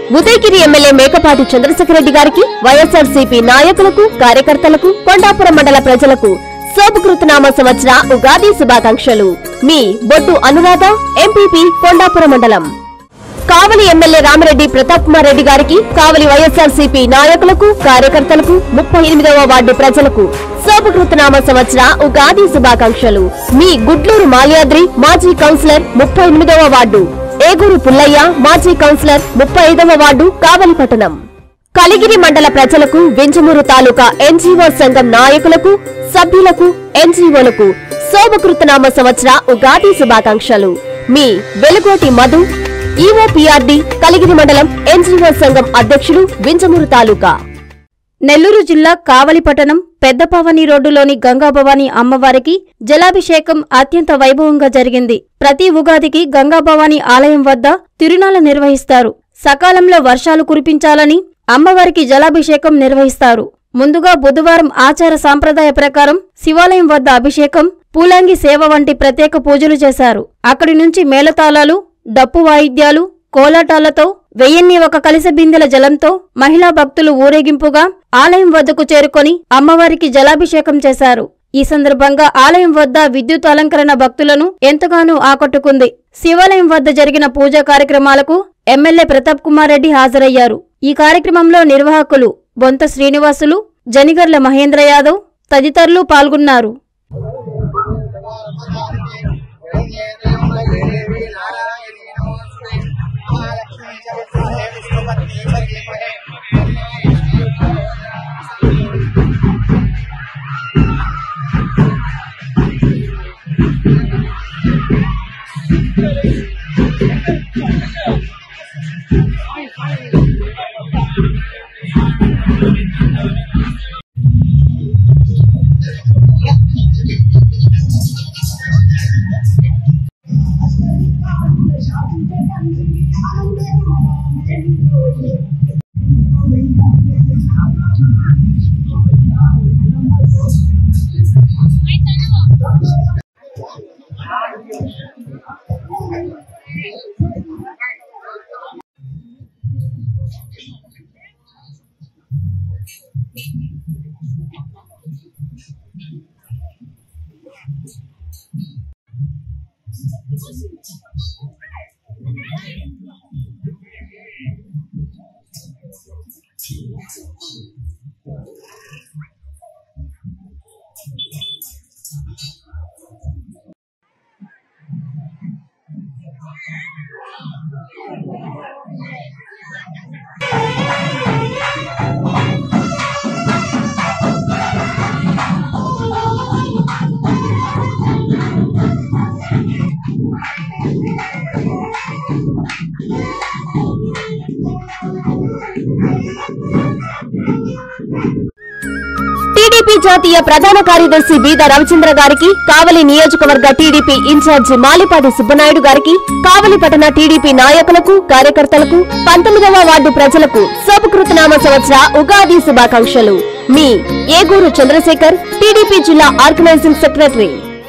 Udayagiri MLA Mekapati Chandrasekhar Reddy గారికి YSRCP నాయకులకు కార్యకర్తలకు కొండాపురం మండల ప్రజలకు శోభకృతనామ సంవత్సర ఉగాది శుభాకాంక్షలు. మీ బొట్టు అనురాధ, ఎంపీపీ, కొండాపురం మండలం. కావలి ఎమ్మెల్యే రామిరెడ్డి ప్రతాప్ కుమార్ రెడ్డి గారికి కావలి వైఎస్ఆర్సీపీ నాయకులకు కార్యకర్తలకు 38వ వార్డు ప్రజలకు శోభకృతనామ సంవత్సర ఉగాది శుభాకాంక్షలు. మీ గుడ్లూరు మాల్యాద్రి మాజీ కౌన్సిలర్ 38వ వార్డు, ఏగూరు పుల్లయ్య మాజీ కౌన్సిలర్ 35వ వార్డు, కావలి పట్టణం. కలిగిరి మండల ప్రజలకు, వింజమూరు తాలూకా ఎన్జీఓ సంఘం నాయకులకు, సభ్యులకు, ఎన్జీఓలకు శోభకృతనామ సంవత్సర ఉగాది శుభాకాంక్షలు. మీ వెలుగోటి మధు, ఈఓపీఆర్డీ, కలిగిరి మండలం ఎన్జీఓ సంఘం అధ్యక్షులు, వింజమూరు తాలూకా. నెల్లూరు జిల్లా కావలి పట్టణం పెద్దపావని రోడ్డులోని గంగాభవాని అమ్మవారికి జలాభిషేకం అత్యంత వైభవంగా జరిగింది. ప్రతి ఉగాదికి గంగాభవాని ఆలయం వద్ద తిరునాళ్లు నిర్వహిస్తారు. సకాలంలో వర్షాలు కురిపించాలని అమ్మవారికి జలాభిషేకం నిర్వహిస్తారు. ముందుగా బుధవారం ఆచార సాంప్రదాయ ప్రకారం శివాలయం వద్ద అభిషేకం, పూలాంగి సేవ వంటి ప్రత్యేక పూజలు చేశారు. అక్కడి నుంచి మేళతాళాలు, డప్పు వాయిద్యాలు, కోలాటాలతో 1001 కలశ బిందెల జలంతో మహిళా భక్తులు ఊరేగింపుగా ఆలయం వద్దకు చేరుకొని అమ్మవారికి జలాభిషేకం చేశారు. ఈ సందర్భంగా ఆలయం వద్ద విద్యుత్ అలంకరణ భక్తులను ఎంతగానో ఆకట్టుకుంది. శివాలయం వద్ద జరిగిన పూజా కార్యక్రమాలకు ఎమ్మెల్యే ప్రతాప్ కుమార్ రెడ్డి హాజరయ్యారు. ఈ కార్యక్రమంలో నిర్వాహకులు బొంత శ్రీనివాసులు, జనిగర్ల మహేంద్ర యాదవ్ తదితరులు పాల్గొన్నారు. టీడీపీ జాతీయ ప్రధాన కార్యదర్శి బీద రవిచంద్ర గారికి, కావలి నియోజకవర్గ టీడీపీ ఇన్ఛార్జి మాలిపాటి సుబ్బనాయుడు గారికి, కావలి పట్టణ టీడీపీ నాయకులకు, కార్యకర్తలకు, 19వ వార్డు ప్రజలకు శోభకృతనామ సంవత్సర ఉగాది శుభాకాంక్షలు. మీ ఏగూరు చంద్రశేఖర్, టీడీపీ జిల్లా ఆర్గనైజింగ్ సెక్రటరీ.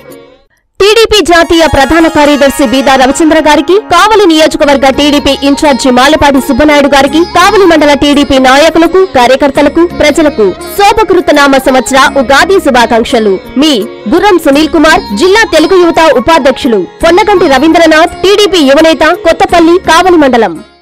టీడీపీ జాతీయ ప్రధాన కార్యదర్శి బీద రవిచంద్ర గారికి, కావలి నియోజకవర్గ టీడీపీ ఇన్ఛార్జి మాలిపాటి సుబ్బనాయుడు గారికి, కావలి మండల టీడీపీ నాయకులకు, కార్యకర్తలకు, ప్రజలకు శోభకృతనామ సంవత్సర ఉగాది శుభాకాంక్షలు. మీ గుర్రం సునీల్ కుమార్, జిల్లా తెలుగు యువత ఉపాధ్యక్షులు, పొన్నగంటి రవీంద్రనాథ్, టీడీపీ యువనేత, కొత్తపల్లి, కావలి మండలం.